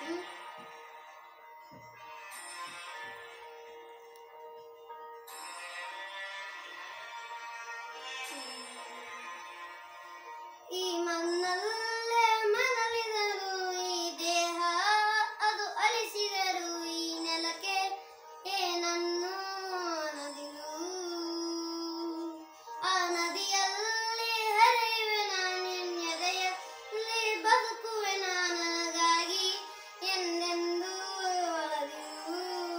ಈ ಮಣ್ಣಲ್ಲೇ ಮರಳಿದರು ಈ ದೇಹ ಅದು ಅಳಿಸಿದರು ಈ ನೆಲಕ್ಕೆ ಏನನ್ನು ನದಿಯು ಆ ನದಿಯಲ್ಲಿ ಹರಿಯುವೆ ನಾನೆನ್ನೆದೆಯಲ್ಲಿ ಬದುಕುವೆ ನನಗಾಗಿ ಎಂದೆಂದೂ ಒಲದಿಯು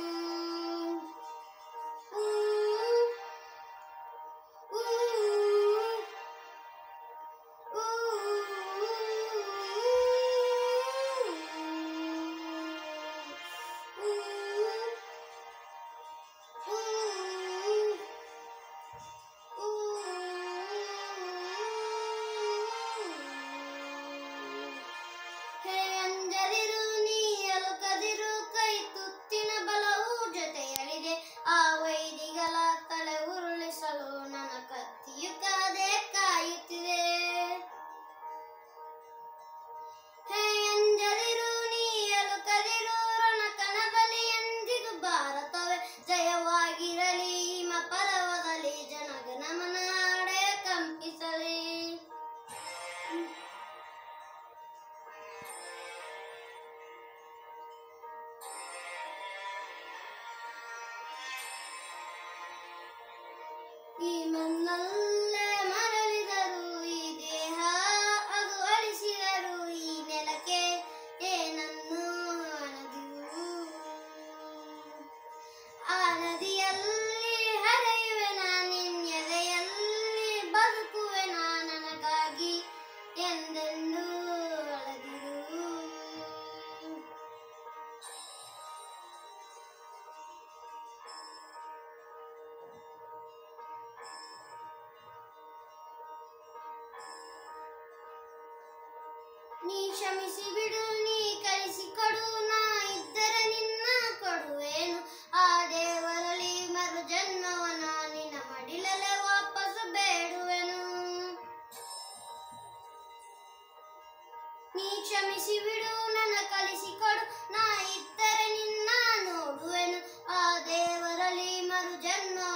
ಹೇ ಅಂಜದಿರು ನೀ ಅಲುಕದಿರು ಕೈ ತುತ್ತಿನ ಬಲವು ಜೊತೆಯಲ್ಲಿದೆ ಆ ವೈರಿಗಳ ತಲೆ ಉರುಳಿಸಲು ನನ್ನ ಕತ್ತಿಯು ಕಾದೆ ಕಾಯುತ್ತಿದೆ ಹೇ ಅಂಜದಿರು ನೀ ಅಲುಕದಿರು ರಣಕಣದಲ್ಲಿ ಎಂದಿಗೂ ಭಾರತವೇ ಜಯವಾಗಿರಲಿ ಹಿಮ ಪರ್ವದಲ್ಲಿ ಜನಗಣಮನ ಹಾಡೆ ಕಂಪಿಸಲಿ ಈ ಮಣ್ಣಲ್ಲೇ ಮರಳಿದರು ಈ ದೇಹ ಅದು ಅಳಿಸಿದರು ಈ ನೆಲಕ್ಕೆ ಏನನ್ನು ನದಿಯು ಆ ನದಿಯಲ್ಲಿ ಹರಿಯುವೆ ನಾನೆನ್ನೆದೆಯಲ್ಲಿ ಬದುಕುವೆ ನನಗಾಗಿ ಎಂದೆಂದೂ ಒಲದಿರು ನೀ ಕ್ಷಮಿಸಿ ಬಿಡು ನೀ ಕಳಿಸಿಕೊಡು ನಾ ಇದ್ದರೆ ನಿನ್ನ ಕೊಡುವೇನು ಆ ದೇವರಲ್ಲಿ ಮರು ಜನ್ಮವನ ನಿನ್ನ ಮಡಿಲಲೆ ವಾಪಸ್ಸು ಬೇಡುವೆನು ನೀ ಕ್ಷಮಿಸಿ ಬಿಡು ನನ್ನ ಕಳಿಸಿಕೊಡು ನಾ ಇದ್ದರೆ ನಿನ್ನ ನೋಡುವೆನು ಆ ದೇವರಲ್ಲಿ ಮರು ಜನ್ಮ